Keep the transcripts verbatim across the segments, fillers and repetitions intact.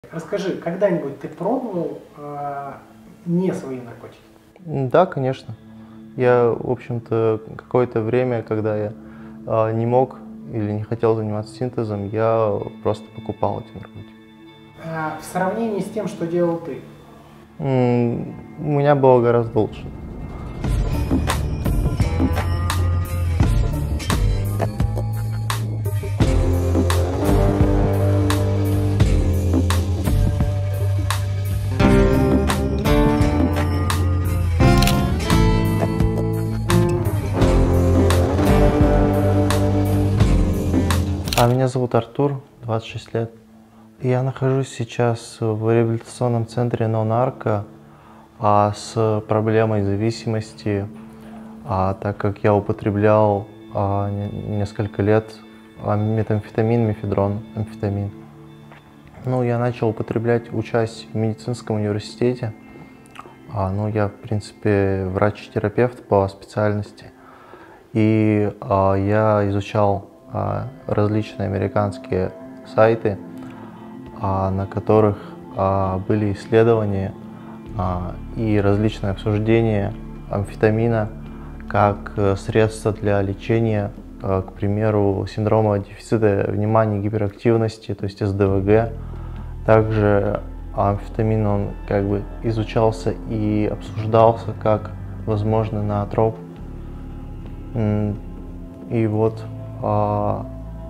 Расскажи, когда-нибудь ты пробовал э, не свои наркотики? Да, конечно. Я, в общем-то, какое-то время, когда я а, не мог или не хотел заниматься синтезом, я просто покупал эти наркотики. Э, в сравнении с тем, что делал ты? М, У меня было гораздо лучше. А меня зовут Артур, двадцать шесть лет. Я нахожусь сейчас в реабилитационном центре «Но-Нарко» а, с проблемой зависимости, а, так как я употреблял а, не- несколько лет а, метамфетамин, мефедрон, амфетамин. Ну, я начал употреблять, учась в медицинском университете. А, ну, я, в принципе, врач-терапевт по специальности. И а, я изучал а, различные американские сайты, а, на которых а, были исследования а, и различные обсуждения амфетамина как э, средство для лечения, э, к примеру, синдрома дефицита внимания и гиперактивности, то есть эс дэ вэ гэ. Также амфетамин, он как бы изучался и обсуждался как возможный ноотроп. М, И вот а,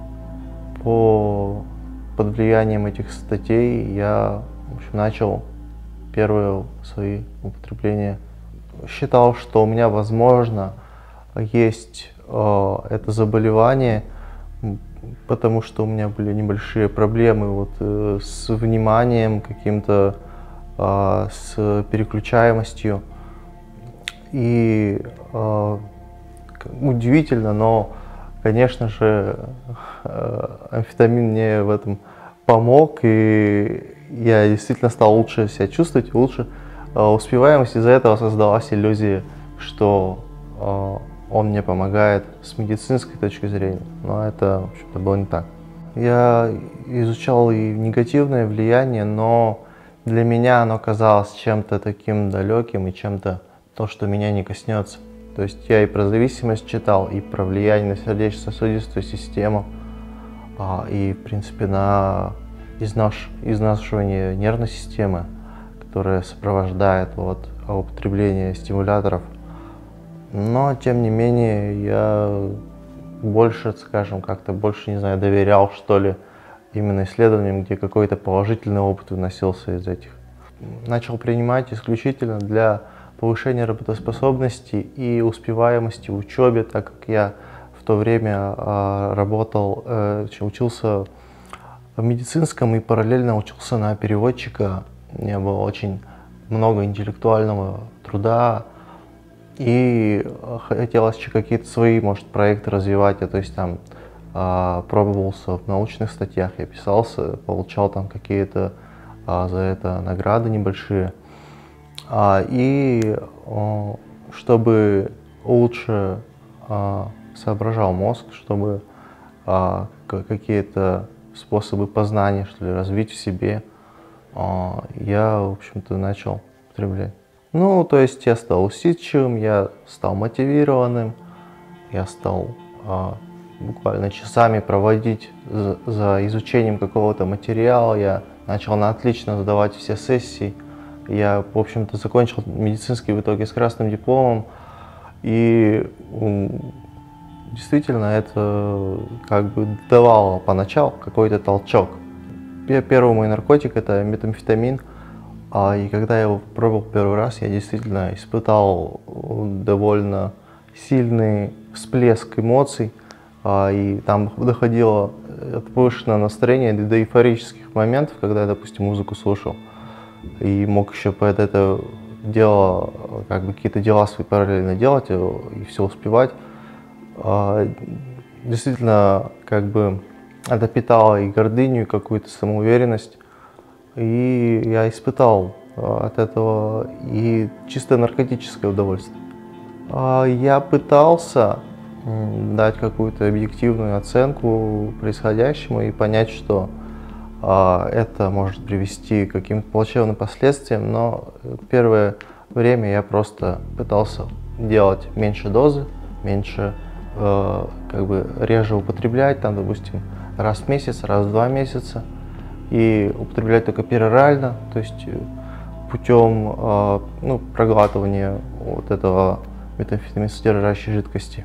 по под влиянием этих статей я, в общем, начал первые свои употребления. Считал, что у меня, возможно, есть э, это заболевание, м, потому что у меня были небольшие проблемы вот, э, с вниманием каким-то, э, с переключаемостью. И э, к- удивительно, но, конечно же, э, амфетамин мне в этом помог, и я действительно стал лучше себя чувствовать, лучше э, успеваемость. Из-за этого создалась иллюзия, что э, он мне помогает с медицинской точки зрения, но это, в общем-то, было не так. Я изучал и негативное влияние, но для меня оно казалось чем-то таким далеким и чем-то то, что меня не коснется. То есть я и про зависимость читал, и про влияние на сердечно-сосудистую систему, а, и, в принципе, на изнаш... изнашивание нервной системы, которая сопровождает вот, употребление стимуляторов. Но, тем не менее, я больше, скажем, как-то больше, не знаю, доверял, что ли, именно исследованиям, где какой-то положительный опыт выносился из этих. Начал принимать исключительно для повышения работоспособности и успеваемости в учебе, так как я в то время э, работал, э, учился в медицинском и параллельно учился на переводчика. У меня было очень много интеллектуального труда, и хотелось еще какие-то свои, может, проекты развивать. Я, то есть там а, пробовался в научных статьях, я писался, получал там какие-то а, за это награды небольшие. А, и о, чтобы лучше а, соображал мозг, чтобы а, какие-то способы познания, что ли, развить в себе, а, я, в общем-то, начал употреблять. Ну, то есть я стал усидчивым, я стал мотивированным, я стал а, буквально часами проводить за, за изучением какого-то материала, я начал на отлично сдавать все сессии. Я, в общем-то, закончил медицинский в итоге с красным дипломом, и м, действительно это как бы давало поначалу какой-то толчок. Пе- Первый мой наркотик — это метамфетамин. А, И когда я его пробовал первый раз, я действительно испытал э, довольно сильный всплеск эмоций. А, И там доходило от повышенного настроения до эйфорических моментов, когда я, допустим, музыку слушал. И мог еще под это дело, э, как бы какие-то дела свои параллельно делать э, и все успевать. А, Действительно, как бы это питало и гордыню, и какую-то самоуверенность. И я испытал а, от этого и чисто наркотическое удовольствие. А, Я пытался м, дать какую-то объективную оценку происходящему и понять, что а, это может привести к каким-то плачевным последствиям, но первое время я просто пытался делать меньше дозы, меньше, э, как бы реже употреблять, там, допустим, раз в месяц, раз в два месяца, и употреблять только перорально, то есть путем э, ну, проглатывания вот этого метамфетамин содержащей жидкости.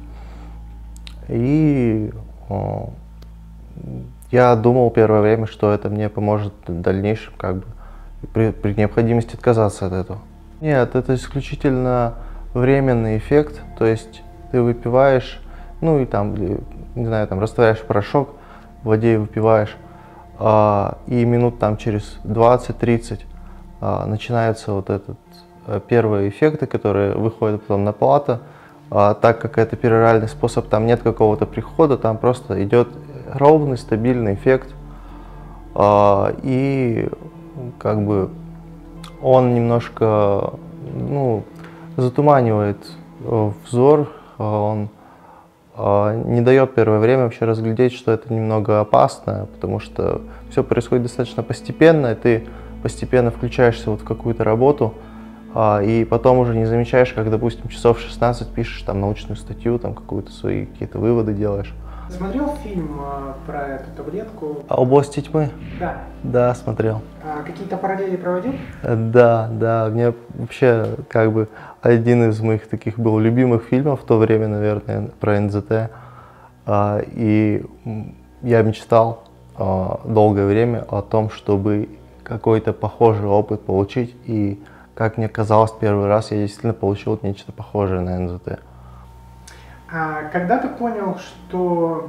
И э, я думал первое время, что это мне поможет в дальнейшем, как бы, при, при необходимости отказаться от этого. Нет, это исключительно временный эффект, то есть ты выпиваешь, ну и там, не знаю, там растворяешь порошок в воде и выпиваешь, а, и минут там через двадцать-тридцать а, начинаются вот этот а, первые эффекты, которые выходят потом на плато. А, так как это пероральный способ, там нет какого-то прихода, там просто идет ровный, стабильный эффект, а, и как бы он немножко, ну, затуманивает взор, он не дает первое время вообще разглядеть, что это немного опасно, потому что все происходит достаточно постепенно, и ты постепенно включаешься вот в какую-то работу, и потом уже не замечаешь, как, допустим, часов шестнадцать пишешь там научную статью, там какую-то свои какие-то выводы делаешь. Смотрел фильм а, про эту таблетку? «Область тьмы»? Да. Да, смотрел. А какие-то параллели проводил? Да, да, мне вообще как бы один из моих таких был любимых фильмов в то время, наверное, про эн зэ тэ. А, и я мечтал а, долгое время о том, чтобы какой-то похожий опыт получить. И, как мне казалось, первый раз я действительно получил нечто похожее на эн зэ тэ. А когда ты понял, что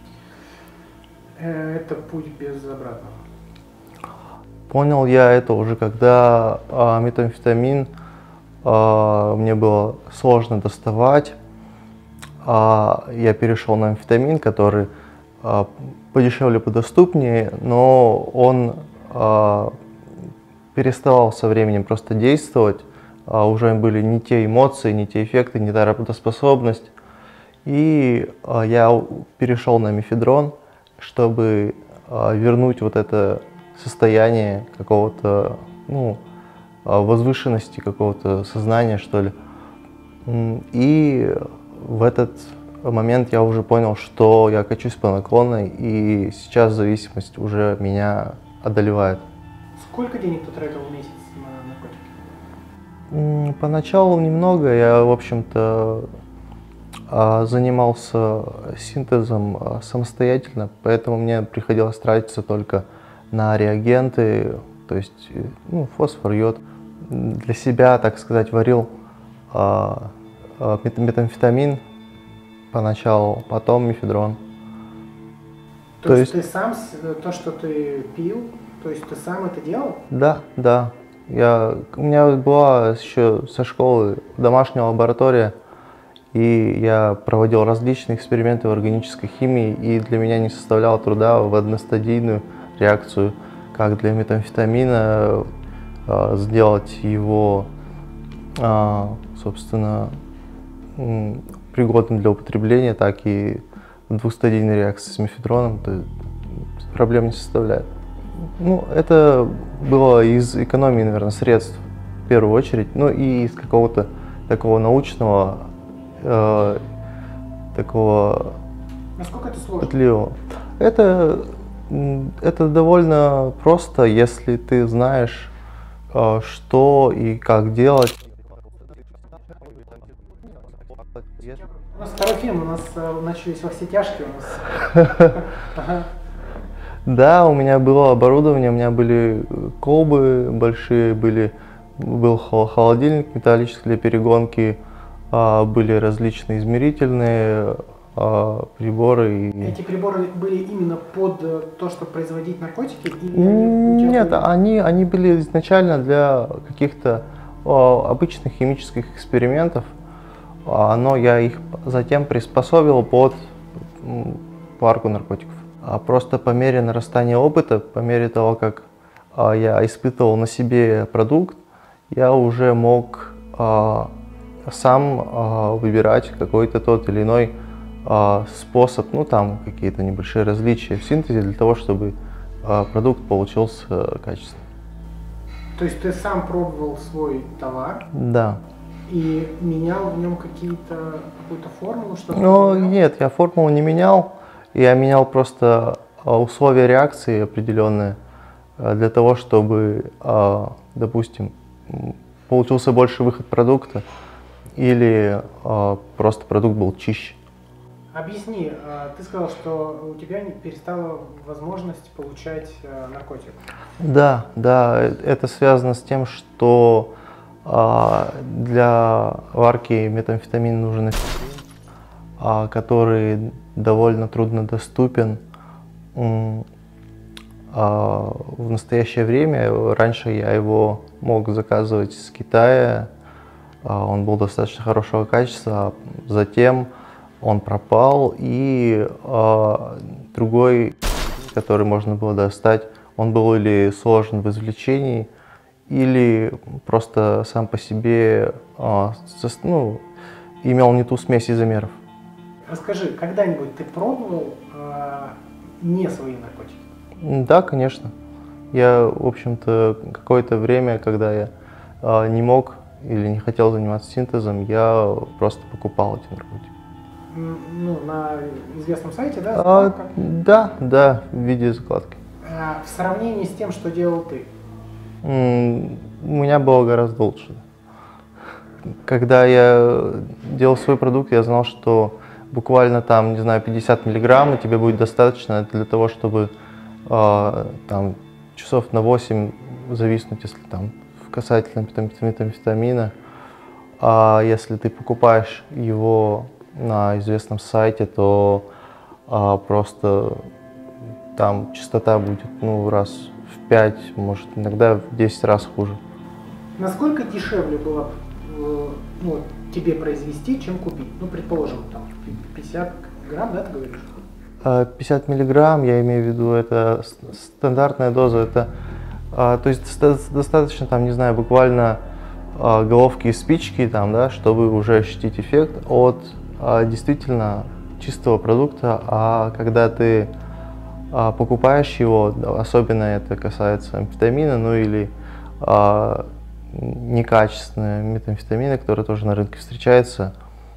э, это путь без обратного? Понял я это уже, когда а, метамфетамин а, мне было сложно доставать. А, я перешел на амфетамин, который а, подешевле, подоступнее, но он а, переставал со временем просто действовать. А, уже были не те эмоции, не те эффекты, не та работоспособность. И а, я перешел на мефедрон, чтобы а, вернуть вот это состояние какого-то, ну, возвышенности, какого-то сознания, что ли. И в этот момент я уже понял, что я качусь по наклонной, и сейчас зависимость уже меня одолевает. Сколько денег ты тратил в месяц на наркотики? Поначалу немного. Я, в общем-то, занимался синтезом самостоятельно, поэтому мне приходилось тратиться только на реагенты, то есть, ну, фосфор, йод. Для себя, так сказать, варил а, а, метамфетамин поначалу, потом мефедрон. То, то есть, есть ты сам, то, что ты пил, то есть ты сам это делал? Да, да. Я, у меня была еще со школы домашняя лаборатория, и я проводил различные эксперименты в органической химии, и для меня не составляло труда в одностадийную реакцию, как для метамфетамина, э, сделать его, э, собственно, э, пригодным для употребления, так и в двухстадийной реакции с мефедроном, то проблем не составляет. Ну, это было из экономии, наверное, средств в первую очередь, ну и из какого-то такого научного, э, такого... Насколько это сложно? Пытливого. Это, это довольно просто, если ты знаешь, э, что и как делать. У нас второй фильм, у нас э, начались во все тяжкие у нас. Да, у меня было оборудование, у меня были колбы большие, были, был холодильник металлический для перегонки, были различные измерительные приборы. Эти приборы были именно под то, чтобы производить наркотики? Или они Нет, были... они, они были изначально для каких-то обычных химических экспериментов, но я их затем приспособил под варку наркотиков. А просто по мере нарастания опыта, по мере того, как а, я испытывал на себе продукт, я уже мог а, сам а, выбирать какой-то тот или иной а, способ, ну там какие-то небольшие различия в синтезе для того, чтобы а, продукт получился качественным. То есть ты сам пробовал свой товар? Да. И менял в нем какие-то, какую-то формулу? Что-то ну, нет, я формулу не менял. Я менял просто условия реакции определенные для того, чтобы, допустим, получился больше выход продукта или просто продукт был чище. Объясни, ты сказал, что у тебя перестала возможность получать наркотик. Да, да, это связано с тем, что для варки метамфетамин нужен эфедрин, который довольно трудно доступен. В настоящее время, раньше я его мог заказывать с Китая, он был достаточно хорошего качества, затем он пропал, и э, другой, который можно было достать, он был или сложен в извлечении, или просто сам по себе э, со, ну, имел не ту смесь изомеров. Расскажи, когда-нибудь ты пробовал э, не свои наркотики? Да, конечно. Я, в общем-то, какое-то время, когда я э, не мог или не хотел заниматься синтезом, я просто покупал эти наркотики. Ну, на известном сайте, да? А, да, да, в виде закладки. А в сравнении с тем, что делал ты? М, у меня было гораздо лучше. Когда я делал свой продукт, я знал, что буквально там, не знаю, пятьдесят миллиграмм, и тебе будет достаточно для того, чтобы э, там часов на восемь зависнуть, если там касательно метамфетамина. А если ты покупаешь его на известном сайте, то а, просто там частота будет ну, раз в пять, может иногда в десять раз хуже. Насколько дешевле было ну, тебе произвести, чем купить? Ну, предположим, там пятьдесят грамм, да, ты говоришь? пятьдесят миллиграмм, я имею в виду, это стандартная доза, это а, то есть достаточно там, не знаю, буквально а, головки и спички, там, да, чтобы уже ощутить эффект от а, действительно чистого продукта. А когда ты а, покупаешь его, особенно это касается амфетамина, ну или а, некачественные метамфетамины, которые тоже на рынке встречаются,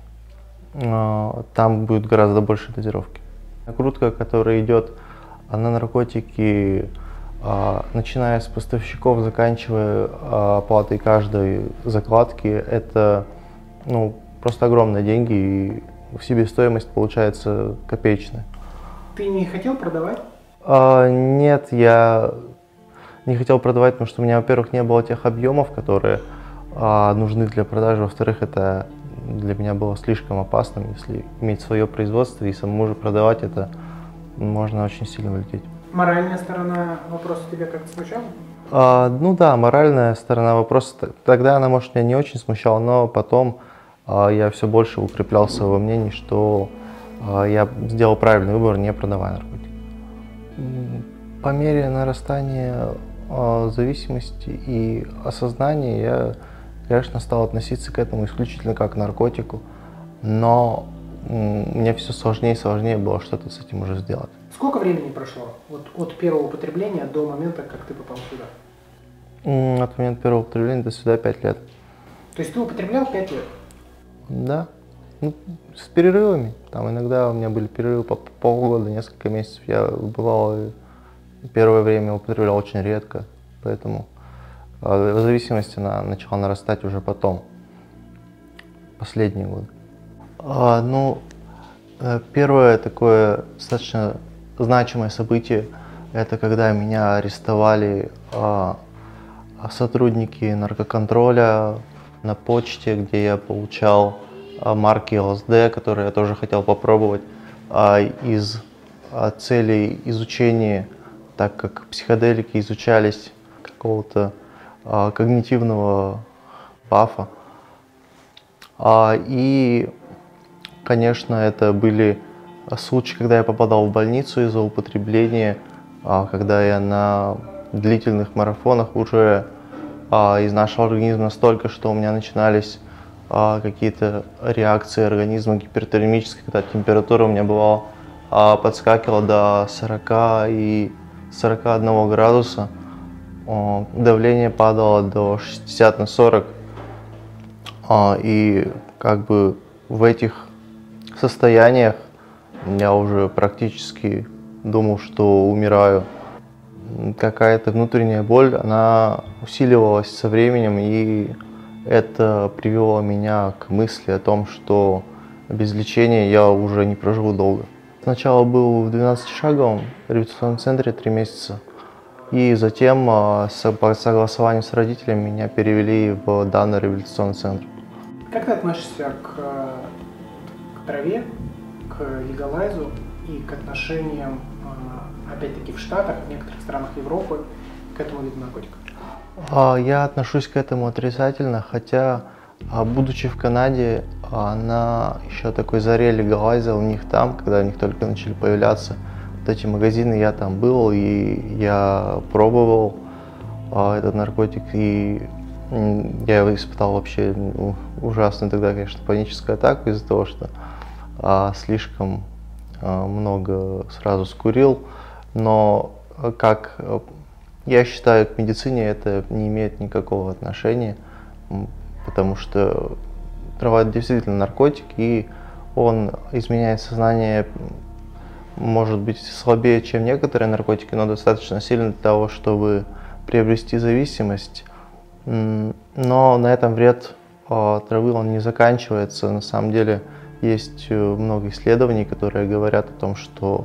а, там будет гораздо больше дозировки. Накрутка, которая идет на наркотики, а, начиная с поставщиков, заканчивая а, оплатой каждой закладки, это ну, просто огромные деньги, и в себестоимость получается копеечная. Ты не хотел продавать? А, нет, я не хотел продавать, потому что у меня, во-первых, не было тех объемов, которые а, нужны для продажи, во-вторых, это для меня было слишком опасным, если иметь свое производство и самому же продавать, это можно очень сильно улететь. Моральная сторона вопроса тебя как-то смущала? А, ну да, моральная сторона вопроса, тогда она, может, меня не очень смущала, но потом а, я все больше укреплялся во мнении, что а, я сделал правильный выбор, не продавая наркотики. По мере нарастания а, зависимости и осознания я, конечно, стал относиться к этому исключительно как к наркотику, но мне все сложнее и сложнее было что-то с этим уже сделать. Сколько времени прошло вот, от первого употребления до момента, как ты попал сюда? От момента первого употребления до сюда пять лет. То есть ты употреблял пять лет? Да. Ну, с перерывами. Там иногда у меня были перерывы по полгода, несколько месяцев. Я бывал первое время употреблял очень редко, поэтому зависимость она начала нарастать уже потом, последние годы. А, ну, первое такое достаточно значимое событие, это когда меня арестовали а, сотрудники наркоконтроля на почте, где я получал а, марки эл эс дэ, которые я тоже хотел попробовать, а, из а, целей изучения, так как психоделики изучались какого-то а, когнитивного бафа. А, и, конечно, это были случаи, когда я попадал в больницу из-за употребления, а, когда я на длительных марафонах уже а, изнашивал организм настолько, что у меня начинались а, какие-то реакции организма гипертермические, когда температура у меня бывала а, подскакивала до сорока и сорока одного градуса, давление падало до шестидесяти на сорок, и как бы в этих состояниях я уже практически думал, что умираю. Какая-то внутренняя боль, она усиливалась со временем, и это привело меня к мысли о том, что без лечения я уже не проживу долго. Сначала был в двенадцатишаговом реабилитационном центре три месяца, и затем по согласованию с родителями меня перевели в данный реабилитационный центр. Как ты относишься к, к траве, к легалайзу и к отношениям, опять-таки, в Штатах, в некоторых странах Европы, к этому виду наркотиков? Я отношусь к этому отрицательно, хотя, будучи в Канаде, на еще такой заре легалайза у них там, когда у них только начали появляться вот эти магазины, я там был, и я пробовал этот наркотик, и я его испытал вообще ну, ужасную тогда, конечно, паническую атаку из-за того, что а, слишком а, много сразу скурил, но как я считаю, к медицине это не имеет никакого отношения, потому что трава действительно наркотик, и он изменяет сознание, может быть, слабее, чем некоторые наркотики, но достаточно сильно для того, чтобы приобрести зависимость. Но на этом вред травы он не заканчивается. На самом деле есть много исследований, которые говорят о том, что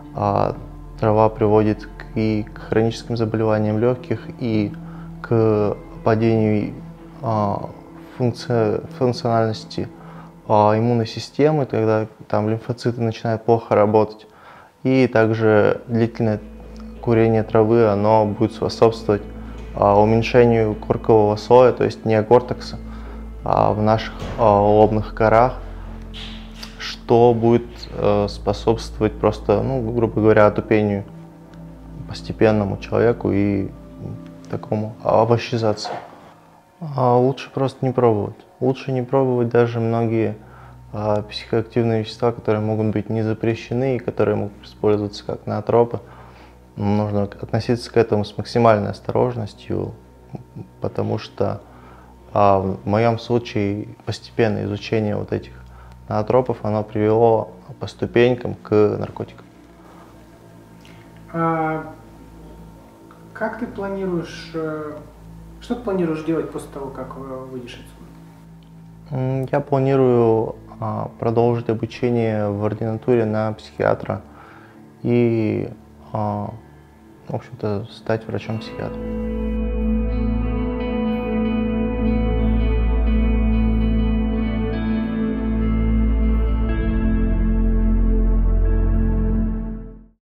трава приводит и к хроническим заболеваниям легких, и к падению функци... функциональности иммунной системы, когда там лимфоциты начинают плохо работать. И также длительное курение травы, оно будет способствовать уменьшению коркового слоя, то есть неокортекса в наших лобных корах, что будет способствовать просто, ну, грубо говоря, отупению постепенному человеку и такому овощизации. А лучше просто не пробовать. Лучше не пробовать даже многие а, психоактивные вещества, которые могут быть не запрещены и которые могут использоваться как ноотропы. Нужно относиться к этому с максимальной осторожностью, потому что а, в моем случае постепенное изучение вот этих ноотропов, оно привело по ступенькам к наркотикам. А как ты планируешь, что ты планируешь делать после того, как выйдешь отсюда? Я планирую а, продолжить обучение в ординатуре на психиатра и, а, в общем-то, стать врачом-психиатром.